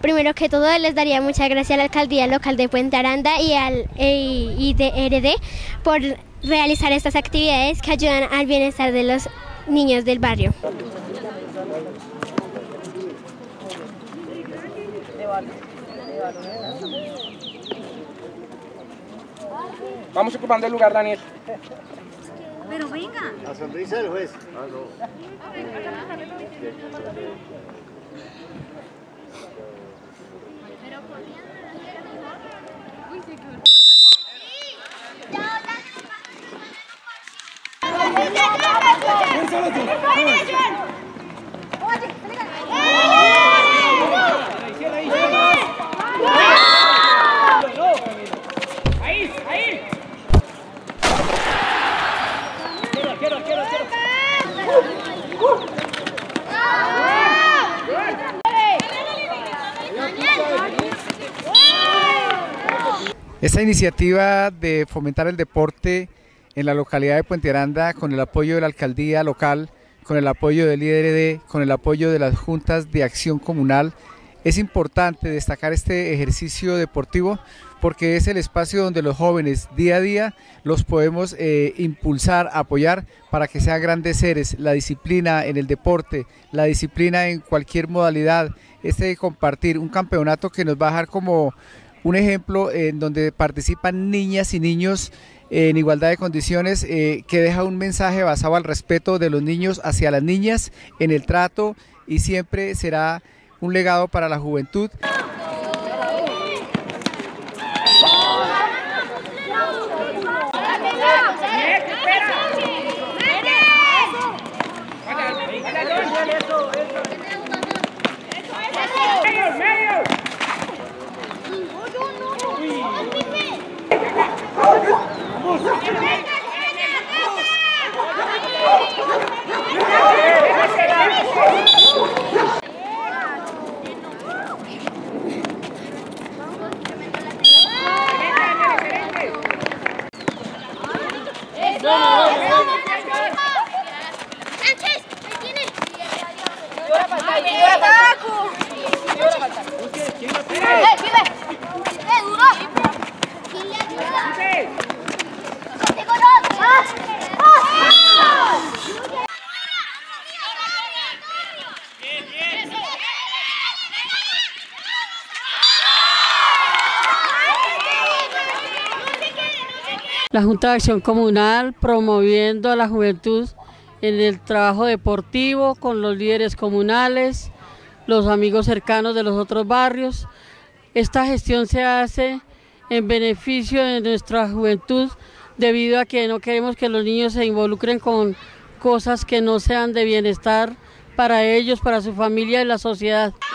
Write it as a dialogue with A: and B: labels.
A: primero que todo les daría muchas gracias a la alcaldía local de Puente Aranda y de RD por realizar estas actividades que ayudan al bienestar de los niños del barrio.
B: Vamos ocupando el lugar, Daniel.
C: Pero venga.
D: La sonrisa del juez.
E: Esta iniciativa de fomentar el deporte en la localidad de Puente Aranda, con el apoyo de la alcaldía local, con el apoyo del IDRD, con el apoyo de las juntas de acción comunal, es importante destacar este ejercicio deportivo porque es el espacio donde los jóvenes día a día los podemos impulsar, apoyar para que sean grandes seres. La disciplina en el deporte, la disciplina en cualquier modalidad, compartir un campeonato que nos va a dejar como un ejemplo en donde participan niñas y niños en igualdad de condiciones, que deja un mensaje basado al respeto de los niños hacia las niñas en el trato y siempre será un legado para la juventud.
F: La Junta de Acción Comunal promoviendo a la juventud en el trabajo deportivo con los líderes comunales, los amigos cercanos de los otros barrios. Esta gestión se hace en beneficio de nuestra juventud debido a que no queremos que los niños se involucren con cosas que no sean de bienestar para ellos, para su familia y la sociedad.